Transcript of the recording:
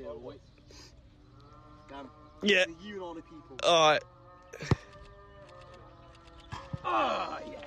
boy. Damn. Yeah. You and all the people. Alright. Ah, yeah.